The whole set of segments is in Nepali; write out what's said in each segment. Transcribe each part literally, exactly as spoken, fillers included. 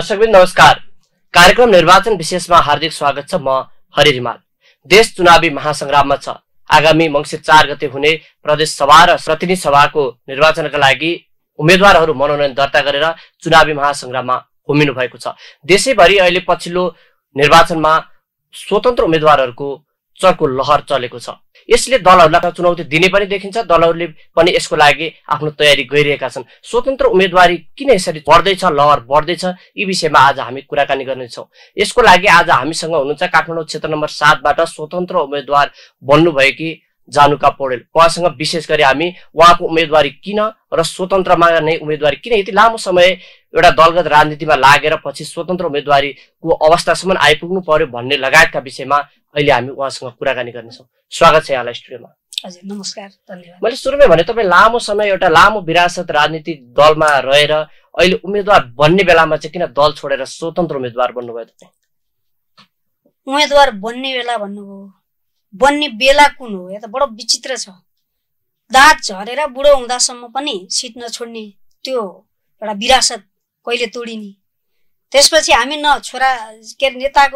दर्शकवृन्द नमस्कार। कार्यक्रम निर्वाचन विशेषमा हार्दिक स्वागत छ। म हरि रिमाल। देश चुनावी महासंग्राममा छ। आगामी मंसिर चार गते हुने प्रदेश सभा र प्रतिनिधि सभाको निर्वाचनका लागि उम्मेदवारहरू मनोनयन दर्ता गरेर चुनावी महासंग्राममा होमिनु भएको छ। देशैभरि अहिले पछिल्लो निर्वाचनमा स्वतन्त्र उम्मेदवारहरूको चर्को लहर चलेको छ। यसले दलहरूलाई चुनौती दिने पनि देखिन्छ। दलहरूले पनि यसको लागि आफ्नो तयारी गरिरहेका छन्। स्वतन्त्र उम्मेदवारी किन यसरी बढ्दैछ, लहर बढ्दैछ, यी विषयमा आज हामी कुराकानी गर्नेछौँ। यसको लागि आज हामीसँग हुनुहुन्छ काठमाडौँ क्षेत्र नम्बर सातबाट स्वतन्त्र उम्मेदवार बन्नुभएकी जानुका पौडेल। उहाँसँग विशेष गरी हामी उहाँको उम्मेदवारी किन र स्वतन्त्रमा नै उम्मेदवारी किन यति लामो समय एउटा दलगत राजनीतिमा लागेर पछि स्वतन्त्र उम्मेदवारीको अवस्थासम्म आइपुग्नु पर्यो भन्ने लगायतका विषयमा अहिले हामी उहाँसँग कुराकानी गर्नेछौँ। स्वागत छ यहाँलाई स्टुडियोमा। हजुर नमस्कार, धन्यवाद। मैले सुरुमै भने तपाईँ लामो समय एउटा लामो विरासत राजनीतिक दलमा रहेर अहिले उम्मेदवार बन्ने बेलामा चाहिँ किन दल छोडेर स्वतन्त्र उम्मेदवार बन्नुभयो तपाईँ? उम्मेदवार बन्ने बेला भन्नुभयो, बन्ने बेला कुन हो? यो त बडो विचित्र छ। दाँत झरेर बुढो हुँदासम्म पनि सिट नछोड्ने त्यो एउटा विरासत कहिले तोडिने। त्यसपछि हामी न छोरा के अरे नेताको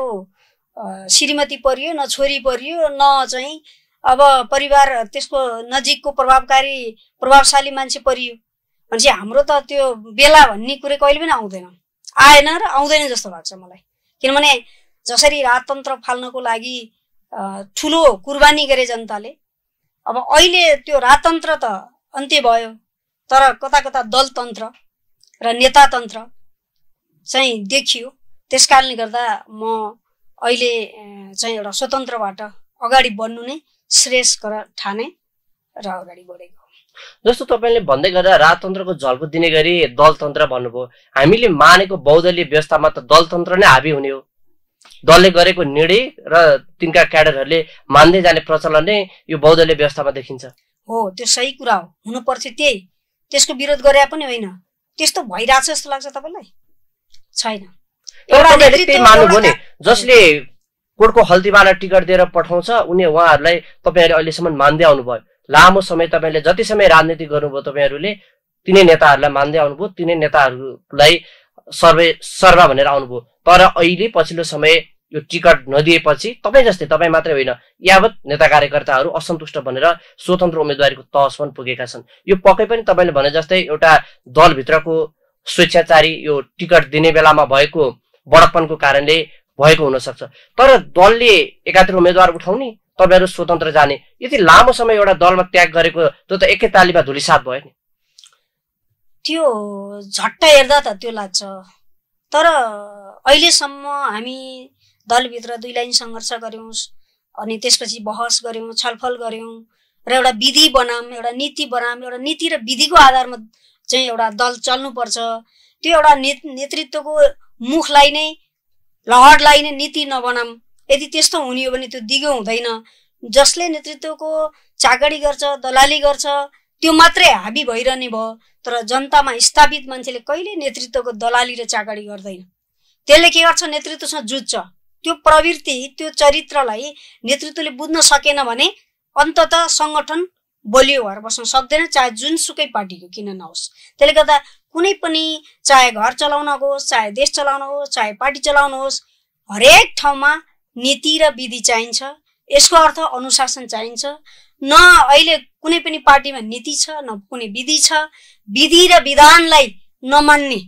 श्रीमती परियो, न छोरी परियो, न चाहिँ अब परिवार त्यसको नजिकको प्रभावकारी प्रभावशाली मान्छे परियो भनेपछि हाम्रो त त्यो बेला भन्ने कुरो कहिले पनि आउँदैन, आएन र आउँदैन जस्तो लाग्छ मलाई। किनभने जसरी राजतन्त्र फाल्नको लागि ठुलो कुर्बानी गरे जनताले, अब अहिले त्यो राजतन्त्र त अन्त्य भयो, तर कता कता दलतन्त्र र नेतातन्त्र चाहिँ देखियो। त्यसकारणले गर्दा म अहिले चाहिँ एउटा स्वतन्त्रबाट अगाडि बढ्नु नै श्रेयस्कर ठाने र अगाडि बढेको। जस्तो तपाईँले भन्दै गर्दा राजतन्त्रको झल्को दिने गरी दलतन्त्र भन्नुभयो। हामीले मानेको बहुदलीय व्यवस्थामा त दलतन्त्र नै हाबी हुने हो। दलले गरेको निर्णय र तिनका क्याडरहरूले मान्दै जाने प्रचलन नै यो बहुदलीय व्यवस्थामा देखिन्छ। हो, त्यो सही कुरा हो, हुनुपर्छ त्यही। त्यसको विरोध गरे पनि होइन, त्यस्तो भइरहेछ जस्तो लाग्छ तपाईँलाई? छैन। मान्नुभयो नि, जसले कोर्टको हल्तीबाट टिकट दिएर पठाउँछ उनी उहाँहरूलाई तपाईँहरूले अहिलेसम्म मान्दै आउनुभयो। लामो समय तपाईँले जति समय राजनीति गर्नुभयो तपाईँहरूले तिनै नेताहरूलाई मान्दै आउनुभयो, तिनै नेताहरूलाई सर्वे सर्वा भनेर आउनुभयो। तर अहिले पछिल्लो समय यो टिकट नदिएपछि तपाईँ जस्तै, तपाईँ मात्रै होइन, यावत नेता कार्यकर्ताहरू असन्तुष्ट बनेर स्वतन्त्र उम्मेदवारीको तहसम्म पुगेका छन्। यो पक्कै पनि तपाईँले भने जस्तै एउटा दलभित्रको स्वेच्छाचारी यो टिकट दिने बेलामा भएको बडप्पनको कारणले भएको हुन सक्छ। तर दलले एकातिर उम्मेदवार उठाउने, तपाईँहरू स्वतन्त्र जाने, यति लामो समय एउटा दलमा त्याग गरेको त्यो त एकै तालीमा धुलिसात भयो नि। त्यो झट्ट हेर्दा त त्यो लाग्छ, तर अहिलेसम्म हामी दलभित्र दुई लाइन सङ्घर्ष गऱ्यौँ, अनि त्यसपछि बहस गऱ्यौँ, छलफल गऱ्यौँ र एउटा विधि बनाऊँ, एउटा नीति बनाऊँ। एउटा नीति र विधिको आधारमा चाहिँ एउटा दल चल्नुपर्छ। त्यो एउटा ने नेतृत्वको मुखलाई नै, लहरलाई नै नीति नबनाऊँ। यदि त्यस्तो हुने हो भने त्यो दिगो हुँदैन। जसले नेतृत्वको चाकडी गर्छ, दलाली गर्छ, त्यो मात्रै हाबी भइरहने भयो। तर जनतामा स्थापित मान्छेले कहिले नेतृत्वको दलाली र चाकडी गर्दैन। त्यसले के गर्छ? नेतृत्वसँग जुझ्छ। त्यो प्रवृत्ति, त्यो चरित्रलाई नेतृत्वले बुझ्न सकेन भने अन्ततः सङ्गठन बलियो भएर बस्न सक्दैन, चाहे जुनसुकै पार्टीको किन नहोस्। त्यसले गर्दा कुनै पनि, चाहे घर चलाउन होस्, चाहे देश चलाउन होस्, चाहे पार्टी चलाउन होस्, हरेक ठाउँमा नीति र विधि चाहिन्छ। यसको अर्थ अनुशासन चाहिन्छ। न अहिले कुनै पनि पार्टीमा नीति छ, न कुनै विधि छ। विधि र विधानलाई नमान्ने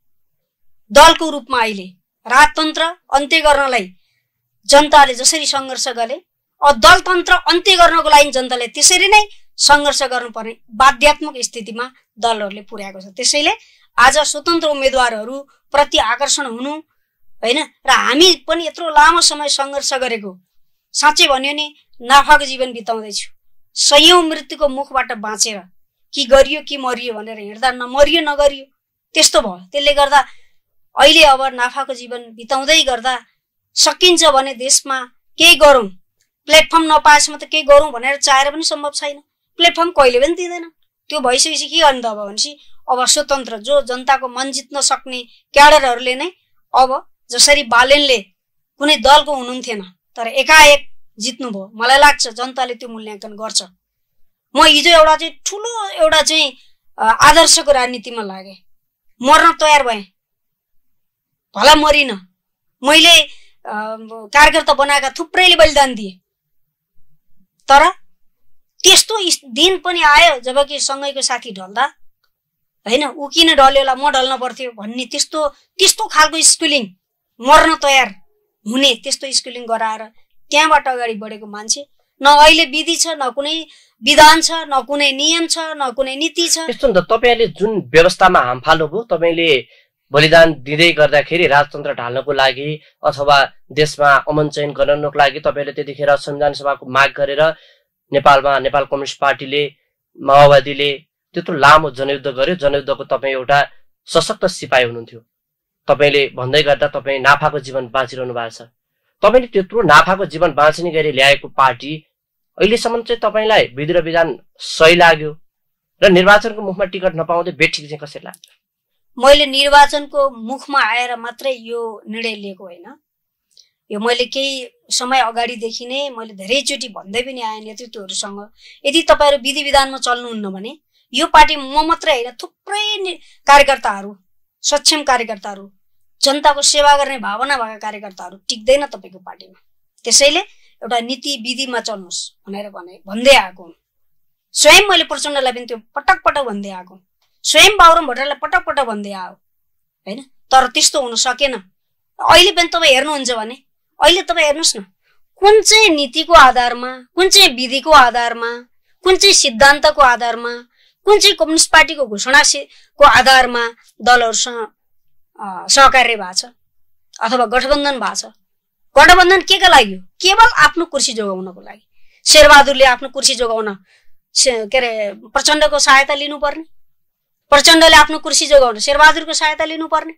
दलको रूपमा अहिले राजतन्त्र अन्त्य गर्नलाई जनताले जसरी सङ्घर्ष गरे, दलतन्त्र अन्त्य गर्नको लागि जनताले त्यसरी नै सङ्घर्ष गर्नुपर्ने बाध्यात्मक स्थितिमा दलहरूले पुर्याएको छ। त्यसैले आज स्वतन्त्र उम्मेदवारहरू प्रति आकर्षण हुनु होइन, र हामी पनि यत्रो लामो समय सङ्घर्ष गरेको, साँच्चै भन्यो नि नाफाको जीवन बिताउँदैछु। सयौं मृत्युको मुखबाट बाँचेर कि गरियो कि मरियो भनेर हिँड्दा न मरियो न गरियो, त्यस्तो भयो। त्यसले गर्दा अहिले अब नाफाको जीवन बिताउँदै गर्दा सकिन्छ भने देशमा केही गरौँ, प्लेटफर्म नपाएसम्म त केही गरौँ भनेर चाहेर पनि सम्भव छैन। प्लेटफर्म कहिले पनि दिँदैन। त्यो भइसकेपछि के गर्नु त अब भनेपछि अब स्वतन्त्र जो जनताको मन जित्न सक्ने क्याडरहरूले नै, अब जसरी बालेनले कुनै दलको हुनुहुन्थेन तर एकाएक जित्नुभयो, मलाई लाग्छ जनताले त्यो मूल्याङ्कन गर्छ। म हिजो एउटा चाहिँ ठुलो एउटा चाहिँ आदर्शको राजनीतिमा लागे, मर्न तयार भएँ, भला मरिन, मैले कार्यकर्ता बनाएका थुप्रैले बलिदान दिए, तर त्यस्तो दिन पनि आयो जबकि सँगैको साथी ढल्दा हैन ऊ किन ढल्यो होला म ढल्न पर्थ्यो भन्ने त्यस्तो त्यस्तो खालको स्कुलिङ, मर्न तयार हुने त्यस्तो स्कुलिङ गराएर त्यहाँबाट अगाडि बढेको मान्छे न अहिले विधि छ, न कुनै विधान छ, न कुनै नियम छ, न कुनै नीति छ। यस्तो त तपाईले जुन व्यवस्थामा हाम फाल्नुभयो, तपाईले बलिदान दिँदै गर्दाखेरि राजतन्त्र ढाल्नको लागि अथवा देशमा अमन चयन गराउनको लागि तपाईले त्यतिखेर संविधान सभाको माग गरेर नेपालमा नेपाल कम्युनिस्ट पार्टीले, माओवादीले त्यत्रो लामो जनयुद्ध गर्यो। जनयुद्धको तपाईँ एउटा सशक्त सिपाही हुनुहुन्थ्यो। तपाईले भन्दै गर्दा तपाईँ नाफाको जीवन बाँचिरहनु भएको छ। तपाईले त्यत्रो नाफाको जीवन बाँच्ने गरी ल्याएको पार्टी अहिलेसम्म चाहिँ तपाईलाई विधि र विधान सही लाग्यो र निर्वाचनको मुखमा टिकट नपाउँदै बेठिक चाहिँ कसरी लाग्यो? मैले निर्वाचनको मुखमा आएर मात्रै यो निर्णय लिएको होइन। यो मैले केही समय अगाडिदेखि नै मैले धेरैचोटि भन्दै पनि आएँ नेतृत्वहरूसँग, यदि तपाईँहरू विधि विधानमा चल्नुहुन्न भने यो पार्टी म मात्रै होइन थुप्रै कार्यकर्ताहरू, सक्षम कार्यकर्ताहरू, जनताको सेवा गर्ने भावना भएका कार्यकर्ताहरू टिक्दैन तपाईँको पार्टीमा। त्यसैले एउटा नीति विधिमा चल्नुहोस् भनेर भने भन्दै आएको हुँ। स्वयं मैले प्रचण्डलाई पनि त्यो पटक पटक भन्दै आएको, स्वयं बाबुराम भट्टराईलाई पटक पटक भन्दै आयो होइन, तर त्यस्तो हुन सकेन। अहिले पनि तपाईँ हेर्नुहुन्छ भने अहिले तपाईँ हेर्नुहोस् न, कुन चाहिँ नीतिको आधारमा, कुन चाहिँ विधिको आधारमा, कुन चाहिँ सिद्धान्तको आधारमा, कुन चाहिँ कम्युनिस्ट पार्टीको घोषणाको आधारमा दलहरूसँग सहकार्य भएको छ अथवा गठबन्धन भएको छ। गठबन्धन के का लागि हो? केवल आफ्नो कुर्सी जोगाउनको लागि। शेरबहादुरले आफ्नो कुर्सी जोगाउन के अरे प्रचण्डको सहायता लिनुपर्ने, प्रचण्डले आफ्नो कुर्सी जोगाउन शेरबहादुरको सहायता लिनुपर्ने,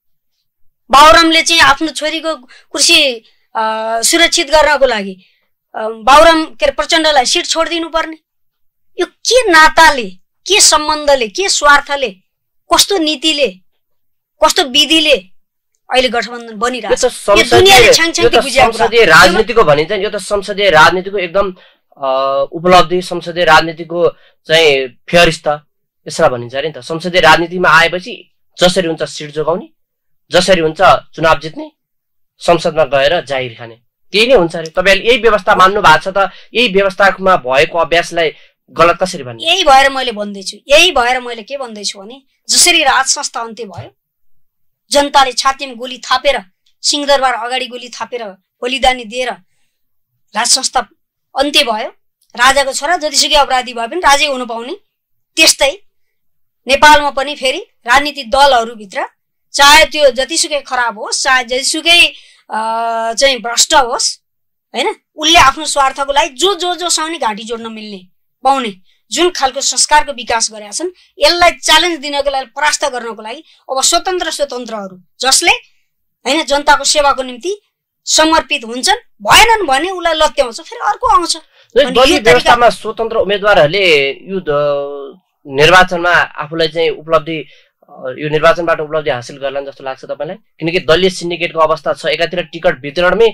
बाबुरामले चाहिँ आफ्नो छोरीको कुर्सी सुरक्षित गर्नको लागि बाबुराम के अरे प्रचण्डलाई सिट छोडिदिनु पर्ने। यो के नाताले, के सम्बन्धले, के स्वार्थले, कस्तो नीतिले, कस्तो विधिले अहिले गठबन्धन बनिरहेछ? यो दुनियाले छाङछाङले बुझेको कुरा। संसदीय राजनीतिको भनिन्छ नि, यो त संसदीय राजनीतिको एकदम उपलब्धि, संसदीय राजनीतिको चाहिँ फेरिस्त यसलाई भनिन्छ अरे नि त। संसदीय राजनीतिमा आएपछि जसरी हुन्छ सिट जोगाउने, जसरी हुन्छ चुनाव जित्ने, संसदमा गएर जाहिर खाने, त्यही नै हुन्छ अरे। तपाईँले यही व्यवस्था मान्नु भएको छ त यही व्यवस्थामा भएको अभ्यासलाई गलत कसरी भन्ने? यही भएर मैले भन्दैछु, यही भएर मैले के भन्दैछु भने जसरी राज संस्था अन्त्य भयो, जनताले छातीमा गोली थापेर, सिंहदरबार अगाडि गोली थापेर बलिदानी दिएर राज संस्था अन्त्य भयो, राजाको छोरा जतिसुकै अपराधी भए पनि राजै हुनु पाउने, त्यस्तै नेपालमा पनि फेरि राजनीतिक दलहरूभित्र चाहे त्यो जतिसुकै खराब होस्, चाहे जतिसुकै चाहिँ भ्रष्ट होस् होइन, उसले आफ्नो स्वार्थको लागि जो जो जोसँग नि घाँटी जोड्न मिल्ने पाउने जुन खालको संस्कारको विकास गरेका छन्, यसलाई च्यालेन्ज दिनको लागि, परास्त गर्नको लागि अब स्वतन्त्र स्वतन्त्रहरू जसले होइन जनताको सेवाको निम्ति समर्पित हुन्छन्, भएनन् भने उसलाई लत्याउँछ, फेरि अर्को आउँछ। दलीय व्यवस्थामा स्वतन्त्र उम्मेदवारहरूले यो निर्वाचनमा आफूलाई चाहिँ उपलब्धि, यो निर्वाचनबाट उपलब्धि हासिल गर्ला जस्तो लाग्छ तपाईँलाई? किनकि दलीय सिन्डिकेटको अवस्था छ, एकातिर टिकट वितरणमै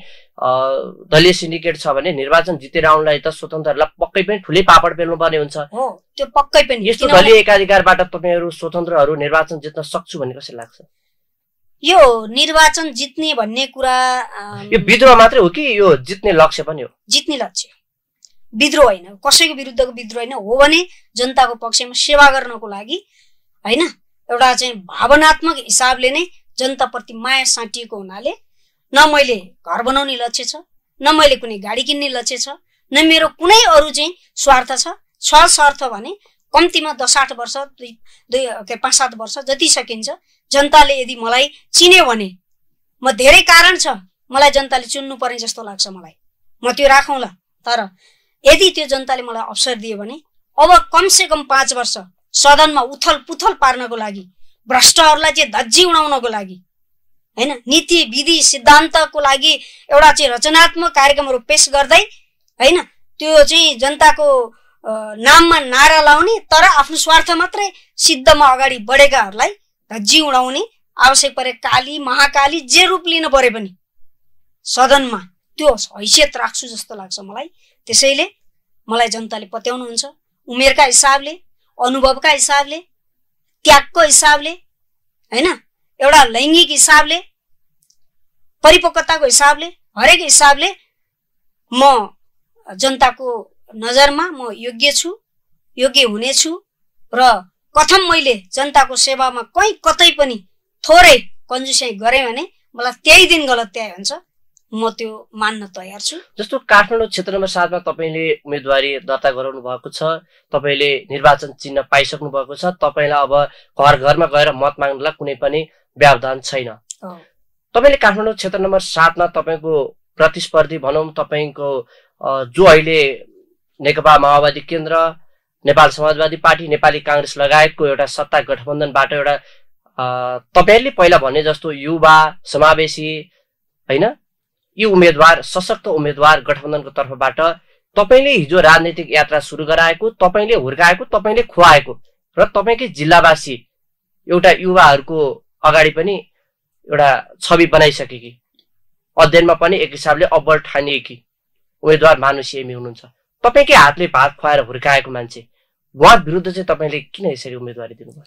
दलीय सिन्डिकेट छ भने निर्वाचन जितेर आउनलाई त स्वतन्त्रहरूलाई पक्कै पनि ठुलै पापड पेल्नु पर्ने हुन्छ। हो, त्यो पक्कै पनि। यस्तो दलीय एकाधिकारबाट तपाईँहरू स्वतन्त्रहरू निर्वाचन जित्न सक्छु भन्ने कसरी लाग्छ? यो निर्वाचन जित्ने भन्ने कुरा यो विद्रोह मात्रै हो कि यो जित्ने लक्ष्य पनि हो? जित्ने लक्ष्य, विद्रोह होइन, कसैको विरुद्धको विद्रोह होइन। हो भने जनताको पक्षमा सेवा गर्नको लागि होइन, एउटा चाहिँ भावनात्मक हिसाबले नै जनताप्रति माया साटिएको हुनाले न मैले घर बनाउने लक्ष्य छ, न मैले कुनै गाडी किन्ने लक्ष्य छ, न मेरो कुनै अरू चाहिँ स्वार्थ छ। छ स्वार्थ भने कम्तीमा दस आठ वर्ष दुई दुई के पाँच सात वर्ष जति सकिन्छ जनताले यदि मलाई चिन्यो भने, म धेरै कारण छ मलाई जनताले चुन्नु पर्ने जस्तो लाग्छ मलाई, म त्यो राखौँला। तर यदि त्यो जनताले मलाई अवसर दियो भने अब कमसे कम पाँच वर्ष सदनमा उथल पुथल पार्नको लागि, भ्रष्टहरूलाई चाहिँ धज्जी उडाउनको लागि होइन, नीति विधि सिद्धान्तको लागि एउटा चाहिँ रचनात्मक कार्यक्रमहरू पेश गर्दै होइन, त्यो चाहिँ जनताको नाममा नारा लाउने तर आफ्नो स्वार्थ मात्रै सिद्धमा अगाडि बढेकाहरूलाई धज्जी उडाउने, आवश्यक परे काली महाकाली जे रूप लिन परे पनि सदनमा त्यो हैसियत राख्छु जस्तो लाग्छ मलाई। त्यसैले मलाई जनताले पत्याउनुहुन्छ, उमेरका हिसाबले, अनुभवका हिसाबले, त्यागको हिसाबले होइन, एउटा लैङ्गिक हिसाबले परिपक्वताको हिसाबले हरेक हिसाबले म जनताको नजरमा म योग्य छु, योग्य हुनेछु र कथम मैले जनताको सेवामा कहीँ कतै पनि थोरै कन्जुसाइ गरेँ भने मलाई त्यही दिन गलत त्याय हुन्छ, म त्यो मान्न तयार छु। जस्तो काठमाडौँ क्षेत्र नम्बर सातमा तपाईँले उम्मेदवारी दर्ता गराउनु भएको छ, तपाईँले निर्वाचन चिन्ह पाइसक्नु भएको छ, तपाईँलाई अब घर घरमा गएर मत माग्नलाई कुनै पनि व्यवधान छैन। तपाईँले काठमाडौँ क्षेत्र नम्बर सातमा तपाईँको प्रतिस्पर्धी भनौँ, तपाईँको जो अहिले नेकपा माओवादी केन्द्र, नेपाल समाजवादी पार्टी, नेपाली काङ्ग्रेस लगायतको एउटा सत्ता गठबन्धनबाट एउटा तपाईँले पहिला भने जस्तो युवा समावेशी होइन यी उम्मेदवार सशक्त उम्मेदवार गठबन्धनको तर्फबाट तपाईँले हिजो राजनैतिक यात्रा सुरु गराएको, तपाईँले हुर्काएको, तपाईँले खुवाएको र तपाईँकै जिल्लावासी एउटा युवाहरूको अगाडि पनि एउटा छवि बनाइसकेकी, अध्ययनमा पनि एक हिसाबले अब्बल ठानिएकी उम्मेदवार मानुसी एमी हुनुहुन्छ। तपाईँकै हातले भात खुवाएर हुर्काएको मान्छे, उहाँ विरुद्ध चाहिँ तपाईँले किन यसरी उम्मेदवारी दिनुभयो?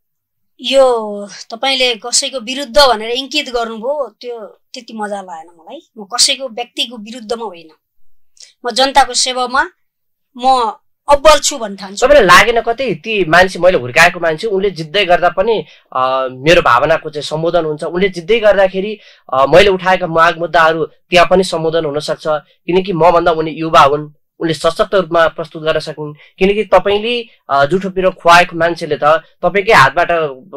यो तपाईँले कसैको विरुद्ध भनेर इङ्कित गर्नुभयो, त्यो त्यति मजा लागेन मलाई। म कसैको व्यक्तिको विरुद्धमा होइन, म जनताको सेवामा म अब्बल छु भन्न ठान्छु। तपाईँलाई लागेन कतै ती मान्छे मैले हुर्काएको मान्छे उनले जित्दै गर्दा पनि मेरो भावनाको चाहिँ सम्बोधन हुन्छ, उनले जित्दै गर्दाखेरि मैले उठाएका माग मुद्दाहरू त्यहाँ पनि सम्बोधन हुन सक्छ, किनकि मभन्दा उनी युवा हुन्, उनले सशक्त रूपमा प्रस्तुत गर्न सकिन्। किनकि तपाईँले जुठो पिरो खुवाएको मान्छेले त तपाईँकै हातबाट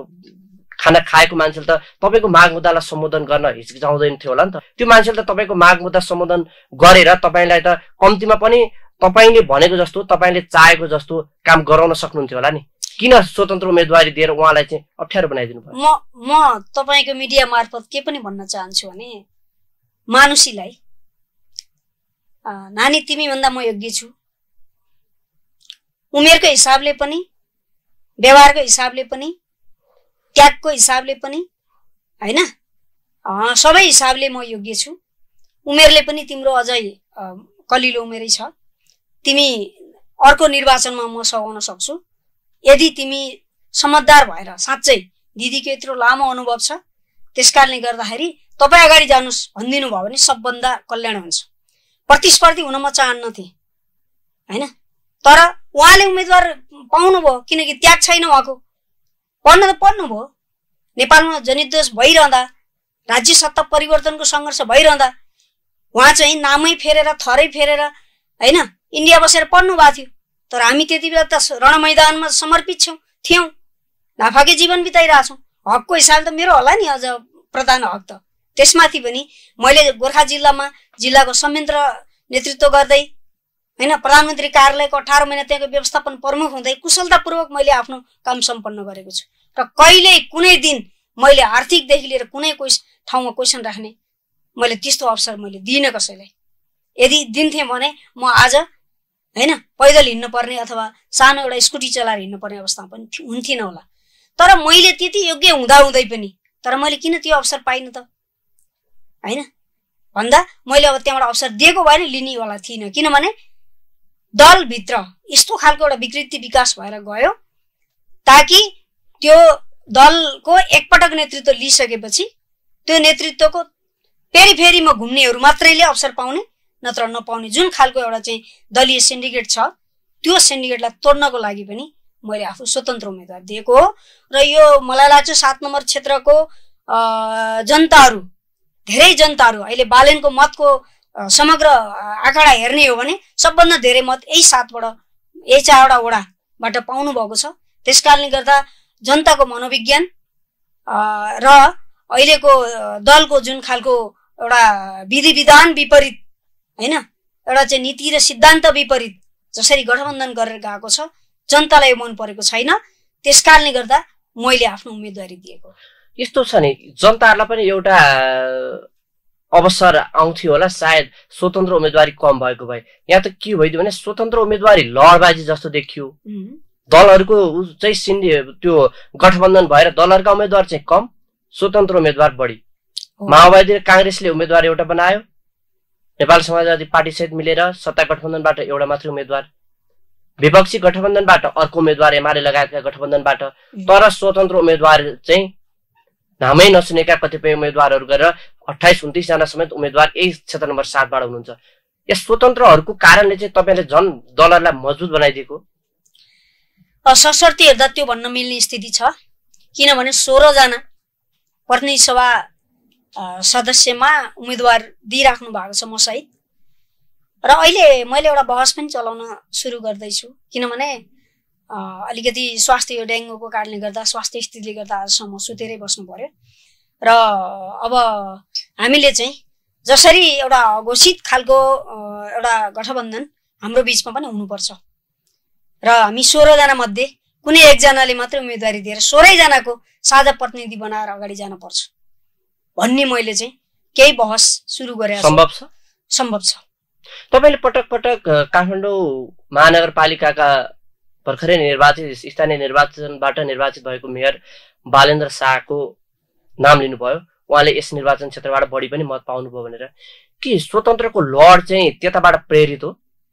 खाना खाएको मान्छेले त तपाईँको माग मुद्दालाई सम्बोधन गर्न हिचकिचाउँदैन थियो होला नि त। त्यो मान्छेले त तपाईँको माग मुद्दा सम्बोधन गरेर तपाईँलाई त कम्तीमा पनि तपाईँले भनेको जस्तो, तपाईँले चाहेको जस्तो काम गराउन सक्नुहुन्थ्यो होला नि। किन स्वतन्त्र उम्मेदवारी दिएर उहाँलाई चाहिँ अप्ठ्यारो बनाइदिनु भयो? म म तपाईँको मिडिया मार्फत के पनि भन्न चाहन्छु भने, मानुसीलाई नानी तिमी भन्दा म योग्य छु, उमेरको हिसाबले पनि, व्यवहारको हिसाबले पनि, त्यागको हिसाबले पनि हैन, सबै हिसाबले म योग्य छु। उमेरले पनि तिम्रो अझै कलिलो उमेरै छ, तिमी अर्को निर्वाचनमा म सघाउन सक्छु यदि तिमी समझदार भएर। साँच्चै दिदीको यत्रो लामो अनुभव छ, त्यसकारणले गर्दाखेरि तपाईँ अगाडि जानुस् भनिदिनु भयो भने सबभन्दा कल्याण हुन्छ। प्रतिस्पर्धी हुन म चाहन्न थिएँ हैन, तर उहाँले उम्मेदवार पाउनुभयो किनकि त्याग छैन उहाँको। पढ्न त पढ्नुभयो, नेपालमा जनयुद्ध भइरहँदा, राज्य सत्ता परिवर्तनको सङ्घर्ष भइरहँदा उहाँ चाहिँ नामै फेरेर थरै फेरेर हैन इन्डिया बसेर पढ्नु भएको थियो। तर हामी त्यति बेला त रण मैदानमा समर्पित छौँ थियौँ, नाफाकै जीवन बिताइरहेछौँ। हकको हिसाबले त मेरो होला नि अझ प्रधान हक त। त्यसमाथि पनि मैले गोर्खा जिल्लामा जिल्लाको संयन्त्र नेतृत्व गर्दै हैन, प्रधानमन्त्री कार्यालयको अठार महिना त्यहाँको व्यवस्थापन प्रमुख हुँदै कुशलतापूर्वक मैले आफ्नो काम सम्पन्न गरेको छु। र कहिल्यै कुनै दिन मैले आर्थिकदेखि लिएर कुनै कोही ठाउँमा क्वेसन राख्ने मैले त्यस्तो अवसर मैले दिइनँ कसैलाई। यदि दिन्थेँ भने म आज हैन पैदल हिँड्नु पर्ने अथवा सानो एउटा स्कुटी चलाएर हिँड्नु पर्ने अवस्थामा पनि हुन्थिन होला। तर मैले त्यति योग्य हुँदा हुँदै पनि तर मैले किन त्यो अवसर पाइनँ त हैन भन्दा मैले अब त्यहाँबाट अवसर दिएको भए नि लिनेवाला थिइनँ। किनभने दलभित्र यस्तो खालको एउटा विकृति विकास भएर गयो, ताकि त्यो दलको एकपटक नेतृत्व लिइसकेपछि त्यो नेतृत्वको फेरि फेरिमा घुम्नेहरू मात्रैले अवसर पाउने, नत्र नपाउने जुन खालको एउटा चाहिँ दलीय सिन्डिकेट छ, त्यो सिन्डिकेटलाई तोड्नको लागि पनि मैले आफू स्वतन्त्र उम्मेदवार दिएको हो। र यो मलाई लाग्छ सात नम्बर क्षेत्रको जनताहरू, धेरै जनताहरू अहिले बालेनको मतको समग्र आँकडा हेर्ने हो भने सबभन्दा धेरै मत यही सातबाट यही चारवटा वडाबाट पाउनु भएको छ। त्यसकारणले गर्दा जनताको मनोविज्ञान र अहिलेको दलको जुन खालको एउटा विधि विधान विपरीत हैन, एउटा चाहिँ नीति र सिद्धान्त विपरीत जसरी गठबन्धन गरेर गएको छ, जनतालाई मन परेको छैन। त्यसकारणले गर्दा मैले आफ्नो उम्मेदवारी दिएको। यस्तो छ नि, जनताहरूलाई पनि एउटा अवसर आउँथ्यो होला सायद स्वतन्त्र उम्मेदवारी कम भएको भए। यहाँ त के भइदियो भने स्वतन्त्र उम्मेदवारी लडबाजी जस्तो देखियो, दलहरूको चाहिँ सिन्डी त्यो गठबन्धन भएर दलहरूका उम्मेदवार चाहिँ कम, स्वतन्त्र उम्मेदवार बढी। माओवादी र काङ्ग्रेसले उम्मेदवार एउटा बनायो, नेपाल समाजवादी पार्टी सहित मिलेर सत्ता गठबन्धनबाट एउटा मात्रै उम्मेदवार, विपक्षी गठबन्धनबाट अर्को उम्मेदवार, एमाले लगायतका गठबन्धनबाट। तर स्वतन्त्र उम्मेदवार चाहिँ नामै नसुनेका कतिपय उम्मेदवारहरू गरेर अट्ठाइस उन्तिसजना समेत उम्मेद्वार यही क्षेत्र नम्बर सातबाट हुनुहुन्छ। यस स्वतन्त्रहरूको कारणले चाहिँ तपाईँले झन् दलहरूलाई मजबुत बनाइदिएको? सशर्ती हेर्दा त्यो भन्न मिल्ने स्थिति छ, किनभने सोह्रजना प्रतिनिधि सभा सदस्यमा उम्मेदवार दिइराख्नु भएको छ म सहित। र अहिले मैले एउटा बहस पनि चलाउन सुरु गर्दैछु, किनभने अलिकति स्वास्थ्य यो डेङ्गुको कारणले गर्दा स्वास्थ्य स्थितिले गर्दा आजसम्म सुतेरै बस्नु पर्यो। र अब हामीले चाहिँ जसरी एउटा घोषित खालको एउटा गठबन्धन हाम्रो बिचमा पनि हुनुपर्छ र हामी सोह्रजना मध्ये कुनै एकजनाले मात्रै उम्मेदवारी दिएर सोह्रैजनाको साझा प्रतिनिधि बनाएर अगाडि जान पर्छ भन्ने मैले चाहिँ केही बहस सुरु गरेको छु। सम्भव छ? सम्भव छ। तपाईँले पटक पटक काठमाडौँ महानगरपालिकाका भर्खरै निर्वाचित स्थानीय निर्वाचनबाट निर्वाचित भएको मेयर बालेन्द्र शाहको नाम लिनुभयो। उहाँले यस निर्वाचन क्षेत्रबाट बढी पनि मत पाउनुभयो भनेर। के स्वतन्त्रको लड चाहिँ त्यताबाट प्रेरित हो?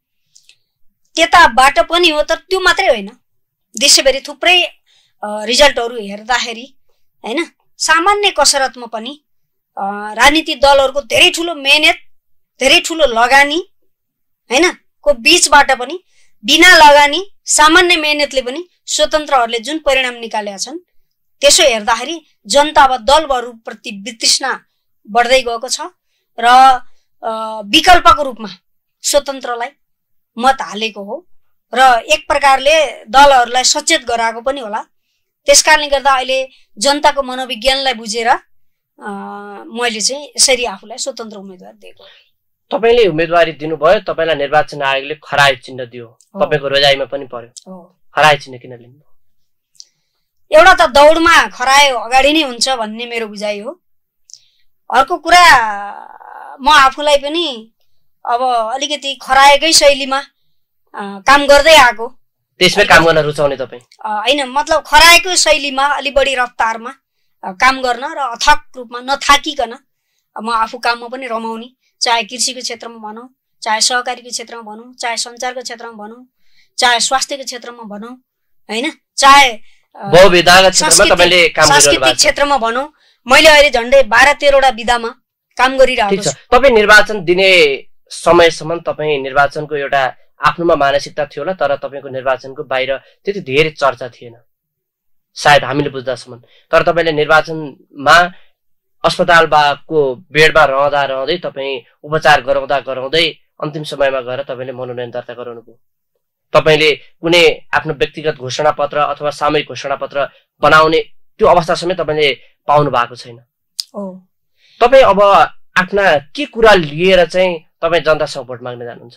त्यताबाट पनि हो, तर त्यो मात्रै होइन। देशभरि थुप्रै रिजल्टहरू हेर्दाखेरि होइन, सामान्य कसरतमा पनि राजनीतिक दलहरूको धेरै ठुलो मेहनत, धेरै ठुलो लगानी होइन को बीचबाट पनि बिना लगानी सामान्य मेहनतले पनि स्वतन्त्रहरूले जुन परिणाम निकालेका छन्, त्यसो हेर्दाखेरि जनता अब दलहरूप्रति वितृष्णा बढ्दै गएको छ र विकल्पको रूपमा स्वतन्त्रलाई मत हालेको हो र एक प्रकारले दलहरूलाई सचेत गराएको पनि होला। त्यसकारणले गर्दा अहिले जनताको मनोविज्ञानलाई बुझेर मैले चाहिँ यसरी आफूलाई स्वतन्त्र उम्मेदवार दिएको। तपाईँले उम्मेदवारी दिनुभयो, तपाईँलाई निर्वाचन आयोगले खरायो चिन्ह दियो, तपाईँको रोजाइमा पनि पर्यो। खरायो चिन्ह किन लिनु? एउटा त दौडमा खरायो अगाडि नै हुन्छ भन्ने मेरो बुझाइ हो। अर्को कुरा, म आफूलाई पनि अब अलिकति खराएकै शैलीमा काम गर्दै आएको। त्यसमै काम गर्न रुचाउने तपाईँ? होइन, मतलब खराएको शैलीमा अलि बढी रफ्तारमा काम गर्न र अथक रूपमा नथाकिकन म आफू काममा पनि रमाउने, चाहे कृषिको क्षेत्रमा भनौँ, चाहे सहकारीको क्षेत्रमा भनौँ, चाहे सञ्चारको क्षेत्रमा भनौँ, चाहे स्वास्थ्यको क्षेत्रमा भनौँ, होइन, चाहे सांस्कृतिक क्षेत्रमा भनौँ, मैले अहिले झन्डै बाह्र तेह्रवटा विधामा काम गरिरहेको छु। तपाईँ निर्वाचन दिने समयसम्म तपाईँ निर्वाचनको एउटा आफ्नोमा मानसिकता थियो होला, तर तपाईँको निर्वाचनको बाहिर त्यति धेरै चर्चा थिएन सायद हामीले बुझ्दासम्म। तर तपाईँले निर्वाचनमा अस्पतालको बेडमा रहँदा रहँदै तपाईँ उपचार गराउँदा गराउँदै अन्तिम समयमा गएर तपाईँले मनोनयन दर्ता गराउनुभयो। तपाईँले कुनै आफ्नो व्यक्तिगत घोषणा पत्र अथवा सामूहिक घोषणा पत्र बनाउने त्यो अवस्था समेत तपाईँले पाउनु भएको छैन। तपाईँ अब आफ्ना के कुरा लिएर चाहिँ तपाईँ जनतासँग भोट माग्न जानुहुन्छ?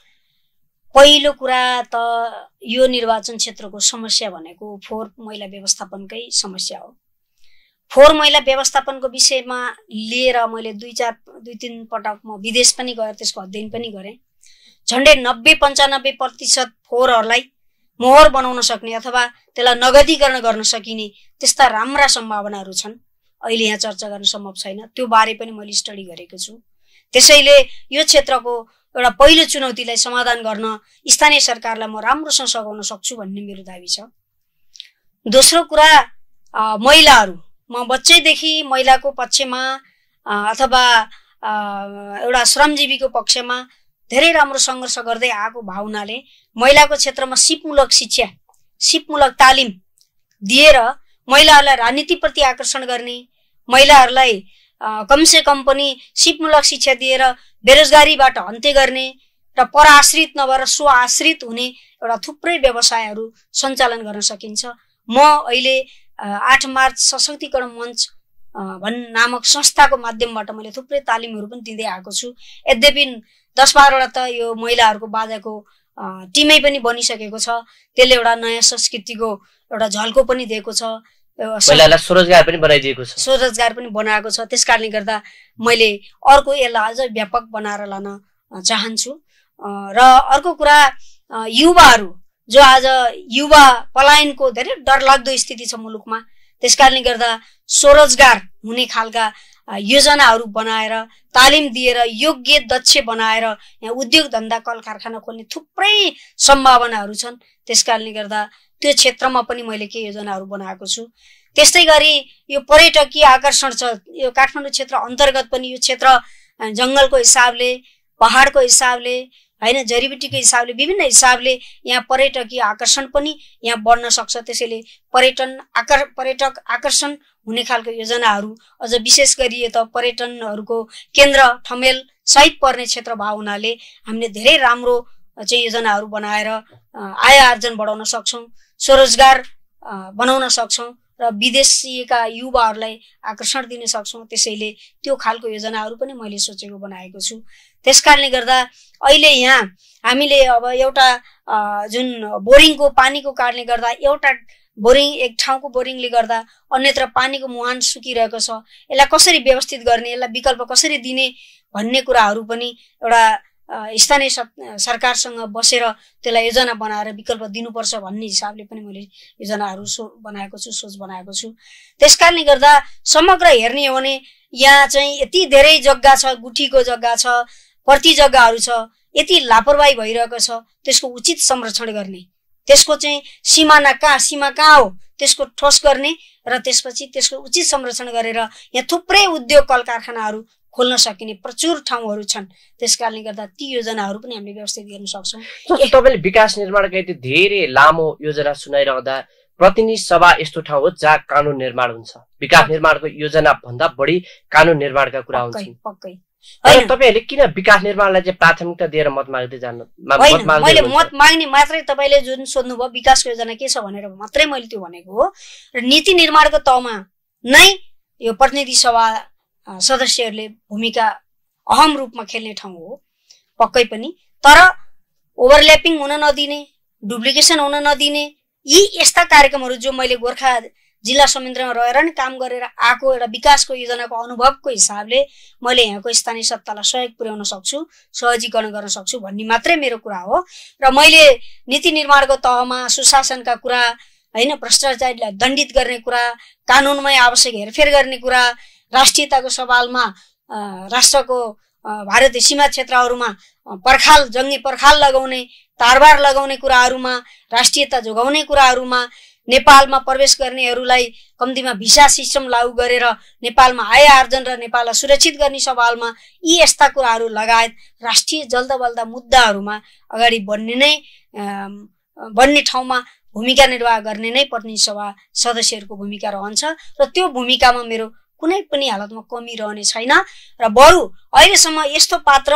पहिलो कुरा त यो निर्वाचन क्षेत्रको समस्या भनेको फोहोर मैला व्यवस्थापनकै समस्या हो। फोहोर मैला व्यवस्थापनको विषयमा लिएर मैले दुई चार दुई तीन पटक म विदेश पनि गएर त्यसको अध्ययन पनि गरेँ। झन्डै नब्बे पन्चानब्बे प्रतिशत फोहोरहरूलाई मोहर बनाउन सक्ने अथवा त्यसलाई नगदीकरण गर्न सकिने त्यस्ता राम्रा सम्भावनाहरू छन्। अहिले यहाँ चर्चा गर्न सम्भव छैन, त्यो बारे पनि मैले स्टडी गरेको छु। त्यसैले यो क्षेत्रको एउटा पहिलो चुनौतीलाई समाधान गर्न स्थानीय सरकारलाई म राम्रोसँग सघाउन सक्छु भन्ने मेरो दाबी छ। दोस्रो कुरा, महिलाहरू, म बच्चैदेखि महिलाको पक्षमा अथवा एउटा श्रमजीवीको पक्षमा धेरै राम्रो सङ्घर्ष गर्दै आएको भावनाले महिलाको क्षेत्रमा सिपमूलक शिक्षा, सिपमूलक तालिम दिएर महिलाहरूलाई राजनीतिप्रति आकर्षण गर्ने, महिलाहरूलाई कमसे कम पनि सिपमूलक शिक्षा दिएर बेरोजगारीबाट अन्त्य गर्ने र पराश्रित नभएर स्वआश्रित हुने एउटा थुप्रै व्यवसायहरू सञ्चालन गर्न सकिन्छ। म अहिले आठ मार्च सशक्तिकरण मञ्च भन् नामक संस्थाको माध्यमबाट मैले थुप्रै तालिमहरू पनि दिँदै आएको छु। यद्यपि दस बाह्रवटा त यो महिलाहरूको बाजाको टिमै पनि बनिसकेको छ, त्यसले एउटा नयाँ संस्कृतिको एउटा झल्को पनि दिएको छ, महिलालाई स्वरोजगार पनि बनाइदिएको छ, स्वरोजगार पनि बनाएको छ। त्यसकारणले गर्दा मैले अर्को यसलाई अझ व्यापक बनाएर लान चाहन्छु। र अर्को कुरा, युवाहरू जो आज युवा पलायनको धेरै डरलाग्दो स्थिति छ मुलुकमा, त्यसकारणले गर्दा स्वरोजगार हुने खालका योजनाहरू बनाएर तालिम दिएर योग्य दक्ष बनाएर यहाँ उद्योग धन्दा कल कारखाना खोल्ने थुप्रै सम्भावनाहरू छन्। त्यसकारणले गर्दा त्यो क्षेत्रमा पनि मैले के योजनाहरू बनाएको छु। त्यस्तै गरी यो पर्यटकीय आकर्षण छ, यो काठमाडौँ क्षेत्र अन्तर्गत पनि यो क्षेत्र जङ्गलको हिसाबले, पहाडको हिसाबले हैन, जडीबुटीको हिसाबले, विभिन्न हिसाबले यहाँ पर्यटकीय आकर्षण पनि यहाँ बढ्न सक्छ। त्यसैले पर्यटन आकर पर्यटक आकर्षण हुने खालको योजनाहरू अझ विशेष गरी त पर्यटनहरूको केन्द्र ठमेल सहित पर्ने क्षेत्र भएको हुनाले हामीले धेरै राम्रो चाहिँ योजनाहरू बनाएर आय आर्जन बढाउन सक्छौँ, स्वरोजगार बनाउन सक्छौँ र विदेशीका युवाहरूलाई आकर्षण दिन सक्छौँ। त्यसैले त्यो खालको योजनाहरू पनि मैले सोचेको बनाएको छु। त्यसकारणले गर्दा अहिले यहाँ हामीले अब एउटा जुन बोरिङको पानीको कारणले गर्दा एउटा बोरिङ एक ठाउँको बोरिङले गर्दा अन्यत्र पानीको मुहान सुकिरहेको छ, यसलाई कसरी व्यवस्थित गर्ने, यसलाई विकल्प कसरी दिने भन्ने कुराहरू पनि एउटा स्थानीय सरकारसँग बसेर त्यसलाई योजना बनाएर विकल्प दिनुपर्छ भन्ने हिसाबले पनि मैले योजनाहरू सो बनाएको छु, सोच बनाएको छु। त्यसकारणले गर्दा समग्र हेर्ने हो भने यहाँ चाहिँ यति धेरै जग्गा छ, गुठीको जग्गा छ, प्रति जग्गाहरू छ, यति लापरवाही भइरहेको छ। त्यसको उचित संरक्षण गर्ने, त्यसको चाहिँ सिमाना कहाँ सीमा कहाँ हो त्यसको ठोस गर्ने र त्यसपछि त्यसको उचित संरक्षण गरेर यहाँ थुप्रै उद्योग कल कारखानाहरू खोल्न सकिने प्रचुर ठाउँहरू छन्। त्यसकारणले गर्दा ती योजनाहरू पनि हामीले व्यवस्थित गर्न सक्छौँ। तपाईँले विकास निर्माणका यति धेरै लामो योजना सुनाइरहँदा प्रतिनिधि सभा यस्तो ठाउँ हो जहाँ कानुन निर्माण हुन्छ। विकास निर्माणको योजना भन्दा बढी कानुन निर्माणका कुरा हुन्छन्। पक्कै तपाईहरूले किन विकास निर्माणलाई चाहिँ प्राथमिकता दिएर मत माग्दै जानु? मैले मत माग्ने मात्रै तपाईँले जुन सोध्नुभयो विकासको योजना के छ भनेर मात्रै मैले त्यो भनेको हो। र नीति निर्माणको तहमा नै यो प्रतिनिधि सभा सदस्यहरूले भूमिका अहम रूपमा खेल्ने ठाउँ हो पक्कै पनि। तर ओभरल्यापिङ हुन नदिने, डुप्लिकेसन हुन नदिने यी यस्ता कार्यक्रमहरू जो मैले गोर्खा जिल्ला संयन्त्रमा रहेर नि काम गरेर आएको एउटा विकासको योजनाको अनुभवको हिसाबले मैले यहाँको स्थानीय सत्तालाई सहयोग पुर्याउन सक्छु, सहजीकरण गर्न सक्छु भन्ने मात्रै मेरो कुरा हो। र मैले नीति निर्माणको तहमा सुशासनका कुरा हैन, भ्रष्टाचारीलाई दण्डित गर्ने कुरा, कानुनमै आवश्यक हेरफेर गर्ने कुरा, राष्ट्रियताको सवालमा राष्ट्रको भारतीय सीमा क्षेत्रहरूमा पर्खाल जङ्गी पर्खाल लगाउने, तारबार लगाउने कुराहरूमा, राष्ट्रियता जोगाउने कुराहरूमा, नेपालमा प्रवेश गर्नेहरूलाई कम्तीमा भिसा सिस्टम लागू गरेर नेपालमा आय आर्जन र नेपाललाई सुरक्षित गर्ने सवालमा यी यस्ता कुराहरू लगायत राष्ट्रिय जल्दा बल्दा मुद्दाहरूमा अगाडि बढ्ने नै बढ्ने ठाउँमा भूमिका निर्वाह गर्ने नै प्रतिनिधि सभा सदस्यहरूको भूमिका रहन्छ। र त्यो भूमिकामा मेरो कुनै पनि हालतमा कमी रहने छैन। र बरु अहिलेसम्म यस्तो पात्र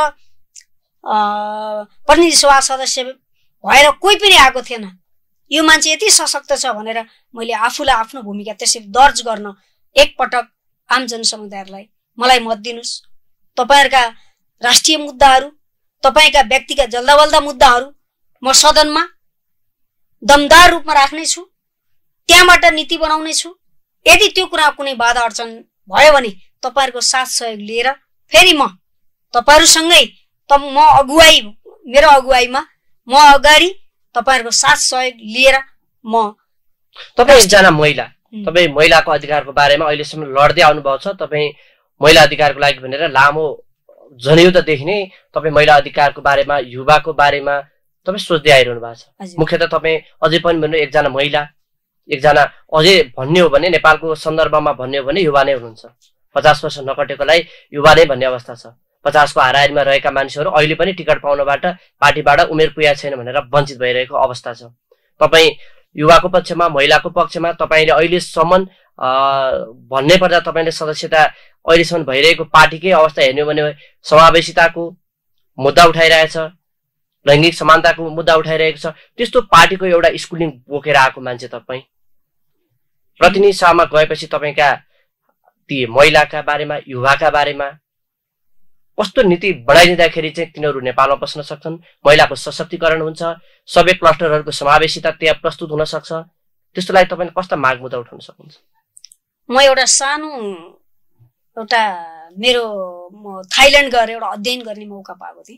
प्रतिनिधि सभा सदस्य भएर कोही पनि आएको थिएन। यो मान्छे यति सशक्त छ भनेर मैले आफूलाई आफ्नो भूमिका त्यसरी दर्ज गर्न एकपटक आम जनसमुदायलाई मलाई मत दिनुस्। तपाईहरुका राष्ट्रिय मुद्दाहरू, तपाईका व्यक्तिगत जल्दाबल्दा मुद्दाहरू म सदनमा दमदार रूपमा राख्ने छु, त्यहाँबाट नीति बनाउने छु। यदि त्यो कुरा कुनै बाधा अडचन भयो भने तपाईहरुको साथ सहयोग लिएर फेरि म तपाईहरुसँगै त म अगुवाई मेरो अगुवाईमा म अगाडि तपाईहरुको साथ सहयोग लिएर म तपाई एकजना महिला, तपाई महिलाको अधिकारको बारेमा अहिलेसम्म लड्दै आउनुभएको छ। तपाई महिला अधिकारको लागि भनेर लामो जनयुद्धदेखि नै तपाई महिला अधिकारको बारेमा, युवाको बारेमा तपाई सोच्दै आइरहनु भएको छ। मुख्यतः तपाई अझै पनि भन्नु एकजना महिला, एकजना अझै भन्ने हो भने नेपालको सन्दर्भमा भन्ने हो भने युवा नै हुनुहुन्छ। पचास वर्ष नकटेकोलाई युवा नै भन्ने अवस्था छ। पचासको हाराहारीमा रहेका मानिसहरू अहिले पनि टिकट पाउनबाट पार्टीबाट उमेर पुगेको छैन भनेर वञ्चित भइरहेको अवस्था छ। तपाई युवाको पक्षमा, महिलाको पक्षमा तपाईले अहिलेसम्म भन्नै पर्दा तपाईले सदस्यता अहिलेसम्म भइरहेको पार्टीकै अवस्था हेर्ने हो भने समावेशिताको मुद्दा उठाइरहेछ, लैङ्गिक समानताको मुद्दा उठाइरहेको छ। त्यस्तो पार्टीको एउटा स्कुलिङ बोकेर आएको मान्छे तपाई प्रतिनिधि सभामा गएपछि तपाईका ती महिलाका बारेमा, युवाका बारेमा कस्तो नीति बनाइदिँदाखेरि चाहिँ तिनीहरू नेपालमा बस्न सक्छन्, महिलाको सशक्तिकरण हुन्छ, सबै क्लस्टरहरूको समावेशिता त्यहाँ प्रस्तुत हुन सक्छ, त्यस्तो लागि तपाईले कस्ता माग मुद्दा उठाउन सक्नुहुन्छ? म एउटा सानो एउटा मेरो म थाइल्यान्ड गएर एउटा अध्ययन गर्ने मौका पाएको थिएँ।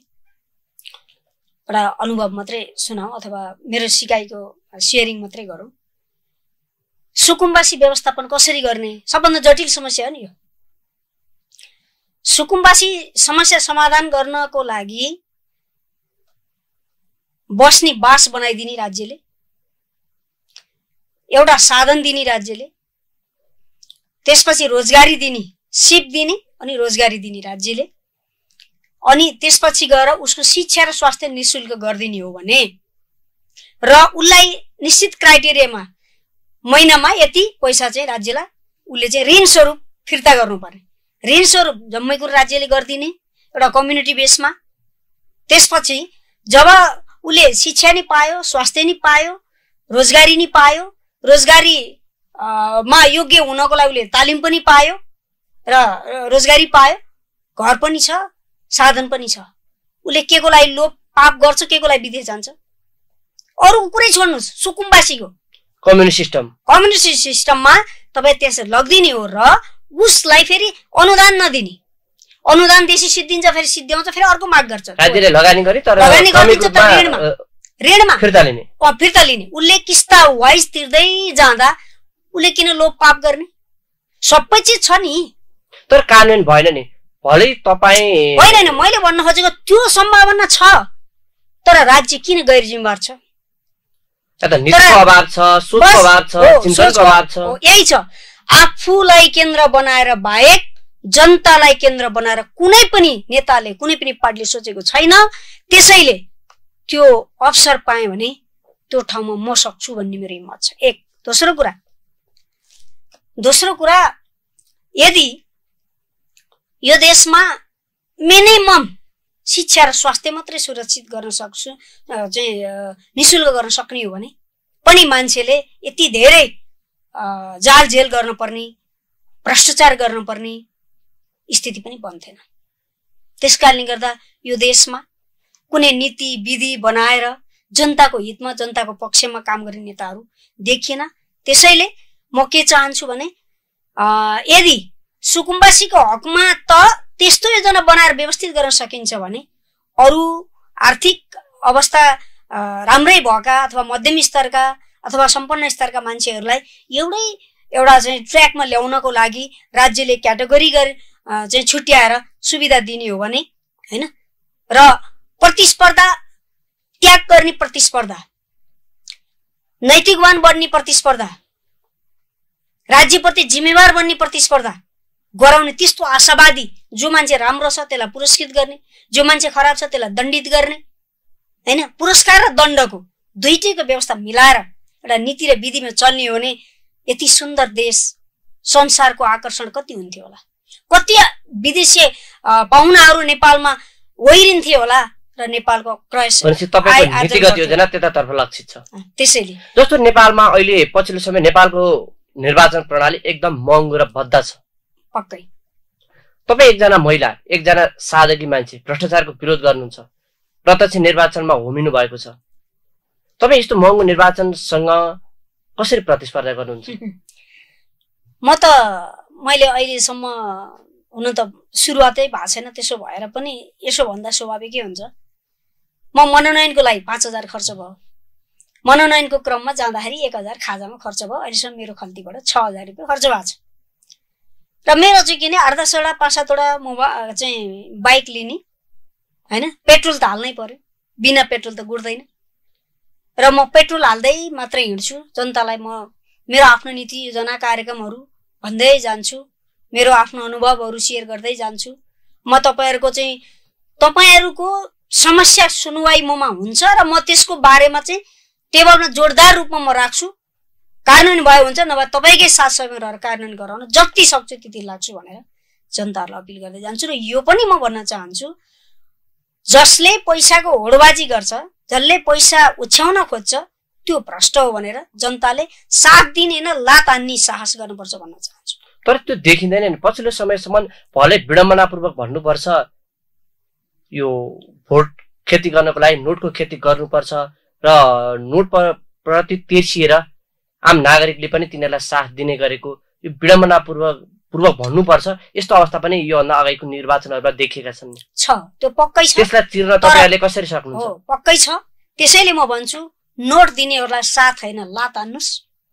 एउटा अनुभव मात्रै सुनाऊ अथवा मेरो सिकाइको सेयरिङ मात्रै गरौँ। सुकुम्बासी व्यवस्थापन कसरी गर्ने सबभन्दा जटिल समस्या हो नि यो। सुकुम्बासी समस्या समाधान गर्नको लागि बस्ने बास बनाइदिने राज्यले, एउटा साधन दिने राज्यले, त्यसपछि रोजगारी दिने, सिप दिने अनि रोजगारी दिने राज्यले, अनि त्यसपछि गएर उसको शिक्षा र स्वास्थ्य निःशुल्क गरिदिने हो भने र उसलाई निश्चित क्राइटेरियामा महिनामा यति पैसा चाहिँ राज्यलाई उसले चाहिँ ऋण स्वरूप फिर्ता गर्नुपर्ने, ऋण स्वरूप जम्मै कुरो राज्यले गरिदिने एउटा कम्युनिटी बेसमा। त्यसपछि जब उसले शिक्षा नि पायो, स्वास्थ्य नि पायो, रोजगारी नि पायो, रोजगारी मा योग्य हुनको लागि उसले तालिम पनि पायो र रोजगारी पायो, घर पनि छ, साधन पनि छ, उसले के को लागि लोभ पाप गर्छ, के को लागि विदेश जान्छ? अरू कुरै छोड्नुस्, सुकुम्बासीको कम्युनिस्ट सिस्टम कम्युनिस्ट सिस्टममा तपाईँ त्यसरी लगिदिने हो र उसलाई फेरि अनुदान नदिने, अनुदान देशी सिद्धिन्छ, फेरि सिद्ध्याउँछ, फेरि अर्को माग गर्छ, राज्यले लगानी गरे तर लगानी गरिदिन्छ तर ऋणमा ऋणमा फिर्ता लिने फिर्ता लिने। उसले किस्ता वाइज तिर्दै जाँदा उसले किन लोभ पाप गर्ने? सबै चिज छ नि, तर कानुन भएन नि। भलै तपाईँ होइन होइन, मैले भन्न खोजेको त्यो सम्भावना छ, तर राज्य किन गैर जिम्मेवार छ? नीतिको अभाव छ, सोचको अभाव छ, चिन्तनको अभाव छ। यही छ, आफूलाई केन्द्र बनाएर बाहेक जनतालाई केन्द्र बनाएर कुनै पनि नेताले, कुनै पनि पार्टीले सोचेको छैन। त्यसैले त्यो अवसर पाएँ भने त्यो ठाउँमा म सक्छु भन्ने मेरो हिम्मत छ। एक दोस्रो कुरा दोस्रो कुरा यदि यो देशमा मिनिमम शिक्षा र स्वास्थ्य मात्रै सुरक्षित गर्न सक्छु चाहिँ निःशुल्क गर्न सक्ने हो भने पनि मान्छेले यति धेरै जाल जेल गर्न पर्ने, भ्रष्टाचार गर्न पर्ने स्थिति पनि बन्थेन। त्यसकारणले गर्दा यो देशमा कुनै नीति विधि बनाएर जनताको हितमा, जनताको पक्षमा काम गर्ने नेताहरू देखिएन। त्यसैले म के चाहन्छु भने यदि सुकुम्बासीको हकमा त त्यस्तो योजना बनाएर व्यवस्थित गर्न सकिन्छ भने अरू आर्थिक अवस्था राम्रै भएका अथवा मध्यम स्तरका अथवा सम्पन्न स्तरका मान्छेहरूलाई एउटै एउटा चाहिँ ट्र्याकमा ल्याउनको लागि राज्यले क्याटेगोरी गरी चाहिँ छुट्याएर सुविधा दिने हो भने हैन, र प्रतिस्पर्धा त्याग गर्ने प्रतिस्पर्धा, नैतिकवान बन्ने प्रतिस्पर्धा, राज्यप्रति जिम्मेवार बन्ने प्रतिस्पर्धा गराउने, त्यस्तो आशावादी जो मान्छे राम्रो छ त्यसलाई पुरस्कृत गर्ने, जो मान्छे खराब छ त्यसलाई दण्डित गर्ने, हैन, पुरस्कार र दण्डको दुईटैको व्यवस्था मिलाएर एउटा नीति र विधिमा चल्ने हो भने यति सुन्दर देश, संसारको आकर्षण कति हुन्थ्यो होला, कति विदेशी पाहुनाहरू नेपालमा ओइरिन्थे होला र नेपालको क्रयस तपाईको नीतिगत योजना त्यतातर्फ लक्षित छ। त्यसैले जस्तो नेपालमा अहिले पछिल्लो समय नेपालको निर्वाचन प्रणाली एकदम महँगो र भद्दा छ। पक्कै तपाईँ एकजना महिला, एकजना साधकी मान्छे भ्रष्टाचारको विरोध गर्नुहुन्छ, प्रत्यक्ष निर्वाचनमा होमिनु भएको छ। तपाईँ यस्तो महँगो निर्वाचनसँग कसरी प्रतिस्पर्धा गर्नुहुन्छ? म त मैले अहिलेसम्म हुन त सुरुवातै भएको छैन, त्यसो भएर पनि यसो भन्दा स्वाभाविकै हुन्छ। म मनोनयनको लागि पाँच हजार खर्च भयो, मनोनयनको क्रममा जाँदाखेरि एक हजार खाजामा खर्च भयो, अहिलेसम्म मेरो खल्तीबाट छ हजार रुपियाँ खर्च भएको छ। र मेरो चाहिँ किन आठ दसवटा पाँच सातवटा मोबाइल चाहिँ बाइक लिने होइन, पेट्रोल त हाल्नै पर्यो, बिना पेट्रोल त गुड्दैन। र म पेट्रोल हाल्दै मात्रै हिँड्छु, जनतालाई म मेरो आफ्नो नीति योजना कार्यक्रमहरू भन्दै जान्छु, मेरो आफ्नो अनुभवहरू सेयर गर्दै जान्छु। म तपाईँहरूको चाहिँ तपाईँहरूको समस्या सुनवाई ममा हुन्छ र म त्यसको बारेमा चाहिँ टेबलमा जोरदार रूपमा म राख्छु। कानुन भयो हुन्छ, नभए तपाईँकै साथसँग रहेर कानुन गराउन जति सक्छु त्यति लाग्छु भनेर जनताहरूलाई अपिल गर्दै जान्छु। र यो पनि म भन्न चाहन्छु, जसले पैसाको होडबाजी गर्छ, जसले पैसा उछ्याउन खोज्छ त्यो भ्रष्ट हो भनेर जनताले साथ दिने न लात हान्ने साहस गर्नुपर्छ भन्न चाहन्छु। तर त्यो देखिँदैन नि। पछिल्लो समयसम्म भलै विडम्बनापूर्वक भन्नुपर्छ, यो भोट खेती गर्नको लागि नोटको खेती गर्नुपर्छ र नोट प्रति तिर्सिएर आम नागरिकले पनि तिनीहरूलाई साथ दिने गरेको यो विडम्बनापूर्वक पूर्वक भन्नुपर्छ। यस्तो अवस्था पनि योभन्दा अगाडिको निर्वाचनहरूमा देखिएका छन्। छ, त्यो पक्कै छ। त्यसलाई तिर्न तपाईँहरूले कसरी सक्नुहुन्छ? हो, पक्कै छ। त्यसैले म भन्छु, नोट दिनेहरूलाई साथ होइन लात हान्नुस्।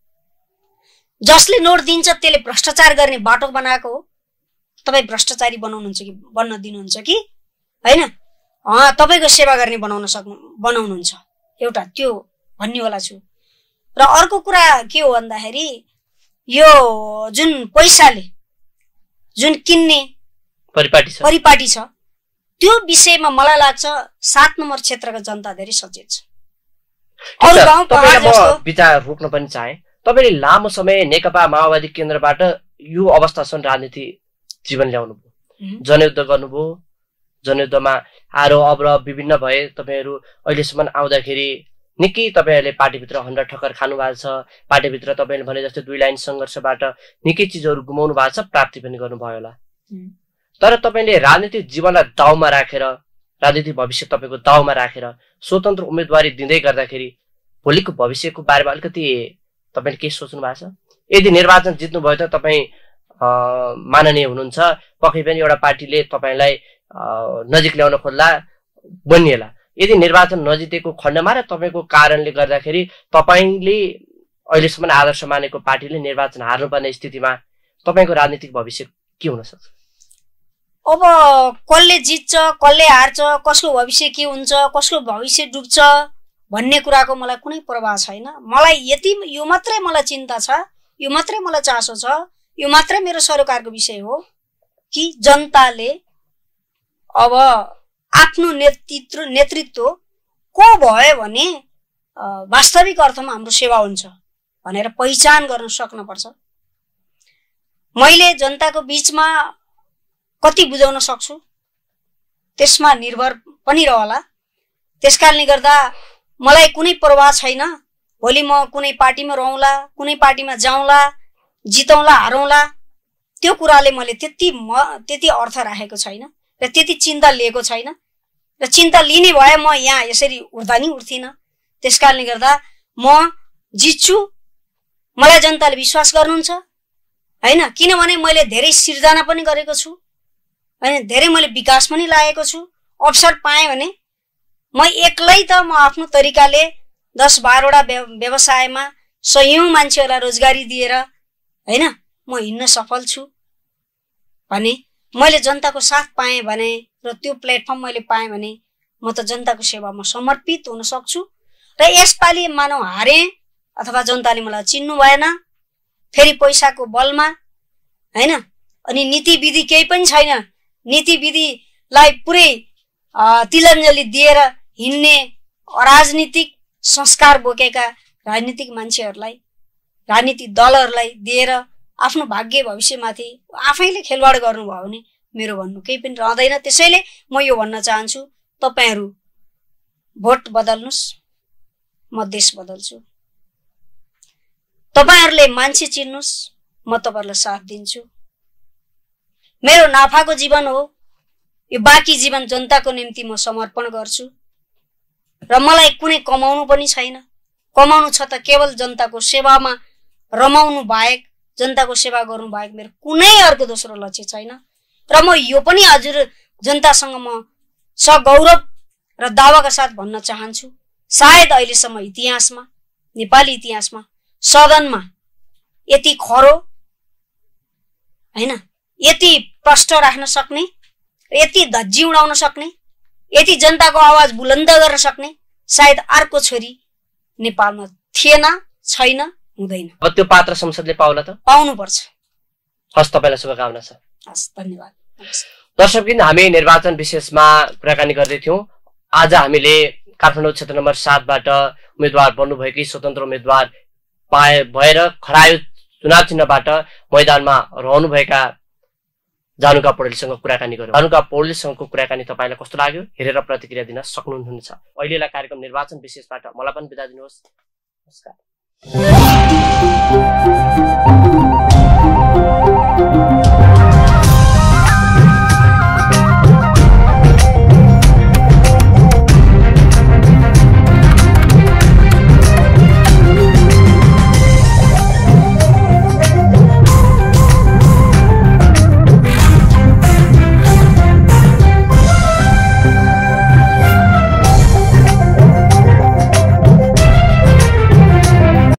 जसले नोट दिन्छ त्यसले भ्रष्टाचार गर्ने बाटो बनाएको हो। तपाईँ भ्रष्टाचारी बनाउनुहुन्छ कि बन्न दिनुहुन्छ कि होइन, तपाईँको सेवा गर्ने बनाउन सक्नु बनाउनुहुन्छ, एउटा त्यो भन्नेवाला छु। र अर्को कुरा के हो भन्दाखेरि यो जुन पैसाले जुन किन्ने परिपाटी छ परिपाटी छ त्यो विषयमा मलाई लाग्छ सात नम्बर क्षेत्रका जनता धेरै सचेत छ। अरु गाउँ पहाड जस्तो विचार रोक्न पनि चाहे। तपाईले लामो समय नेकपा माओवादी केन्द्रबाट यो अवस्थासम्म राजनीति जीवन ल्याउनु भयो, जनयुद्ध गर्नुभयो, जनयुद्धमा आरोह अवरोह विभिन्न भए। तपाईहरू अहिलेसम्म आउँदाखेरि निकै तपाईहरूले पार्टीभित्र हन्डा ठक्कर खानु भएको छ। पार्टीभित्र तपाईँले भने जस्तै दुई लाइन सङ्घर्षबाट निकै चिजहरू गुमाउनु भएको छ, प्राप्ति पनि गर्नुभयो होला। तर तपाईँले राजनीतिक जीवनलाई दाउमा राखेर, राजनीतिक भविष्य तपाईँको दाउमा राखेर स्वतन्त्र उम्मेदवारी दिँदै गर्दाखेरि भोलिको भविष्यको बारेमा अलिकति तपाईँले के सोच्नु भएको छ? यदि निर्वाचन जित्नुभयो त तपाईँ माननीय हुनुहुन्छ, पक्कै पनि एउटा पार्टीले तपाईँलाई नजिक ल्याउन खोज्ला बनिएला। यदि निर्वाचन नजितेको खण्डमा र तपाईँको कारणले गर्दाखेरि तपाईँले अहिलेसम्म आदर्श मानेको पार्टीले निर्वाचन हार्नुपर्ने स्थितिमा तपाईँको राजनीतिक भविष्य के हुन सक्छ? अब कसले जित्छ, कसले हार्छ, कसको भविष्य के हुन्छ, कसको भविष्य डुब्छ भन्ने कुराको मलाई कुनै प्रभाव छैन। मलाई यति यो मात्रै मलाई चिन्ता छ, यो मात्रै मलाई चासो छ, यो मात्रै मेरो सरकारको विषय हो कि जनताले अब आफ्नो नेतृत्व नेतृत्व को भयो भने वास्तविक अर्थमा हाम्रो सेवा हुन्छ भनेर पहिचान गर्न सक्नुपर्छ। मैले जनताको बीचमा कति बुझाउन सक्छु त्यसमा निर्भर पनि रहला। त्यसकारणले गर्दा मलाई कुनै प्रभाव छैन। भोलि म कुनै पार्टीमा रहौँला, कुनै पार्टीमा जाउँला, जितौँला, हारौँला, त्यो कुराले मैले त्यति म त्यति अर्थ राखेको छैन र त्यति चिन्ता लिएको छैन र चिन्ता लिने भए म यहाँ यसरी उठ्दा नि उठ्थिनँ। त्यसकारणले गर्दा म जित्छु, मलाई जनताले विश्वास गर्नुहुन्छ हैन। किनभने मैले धेरै सिर्जना पनि गरेको छु हैन, धेरै मैले विकास पनि लागेको छु। अवसर पाएँ भने म एक्लै त म आफ्नो तरिकाले दस बाह्रवटा व्यवसायमा सयौं मान्छेहरूलाई रोजगारी दिएर हैन म हिँड्न सफल छु भने, मैले जनताको साथ पाएँ भने र त्यो प्लेटफर्म मैले पाएँ भने म त जनताको सेवामा समर्पित हुन सक्छु। र यसपालि मानौ हारे अथवा जनताले मलाई चिन्नु भएन, फेरि पैसाको बलमा हैन, अनि नीति विधि केही पनि छैन, नीति विधिलाई पुरै तिलाञ्जली दिएर हिँड्ने राजनीतिक संस्कार बोकेका राजनीतिक मान्छेहरूलाई, राजनीतिक दलहरूलाई दिएर आफ्नो भाग्य भविष्यमाथि आफैले खेलवाड गर्नुभयो भने मेरो भन्नु केही पनि रहँदैन। त्यसैले म यो भन्न चाहन्छु, तपाईहरू भोट बदल्नुस्, म देश बदल्छु। तपाईहरूले मान्छे चिन्नुस्, म तपाईहरूलाई साथ दिन्छु। मेरो नाफाको जीवन हो, यो बाँकी जीवन जनताको निम्ति म समर्पण गर्छु र मलाई कुनै कमाउनु पनि छैन। कमाउनु छ त केवल जनताको सेवामा रमाउनु बाहेक, जनताको सेवा गर्नु बाहेक मेरो कुनै अर्को दोस्रो लक्ष्य छैन। र म यो पनि हजुर जनतासँग म सगौरव र दावाका साथ भन्न चाहन्छु, सायद अहिलेसम्म इतिहासमा, नेपाली इतिहासमा सदनमा यति खरो हैन, यति प्रष्ट राख्न सक्ने, यति धज्जी उडाउन सक्ने, यति जनताको आवाज बुलन्द गर्न सक्ने सायद अर्को छोरी नेपालमा थिएन, छैन, हुँदैन। अब त्यो पात्र संसदले पाउला त? पाउनु पर्छ। हस्, तपाईलाई शुभकामना छ। हस्, धन्यवाद। दर्शकबिन, हामी निर्वाचन विशेषमा कुराकानी गर्दै थियौं। आज हामीले काठमाडौँ क्षेत्र नम्बर सातबाट उम्मेद्वार बन्नुभएकी स्वतन्त्र उम्मेद्वार पाए भएर खरायो चुनाव चिन्हबाट मैदानमा रहनुभएका जानुका पौडेलसँग कुराकानी गर्यौं। जानुका पौडेलसँगको कुराकानी तपाईलाई कस्तो लाग्यो हेरेर प्रतिक्रिया दिन सक्नुहुनेछ। अहिलेलाई कार्यक्रम निर्वाचन विशेषबाट मलाई पनि बिदा दिनुहोस्। नमस्कार।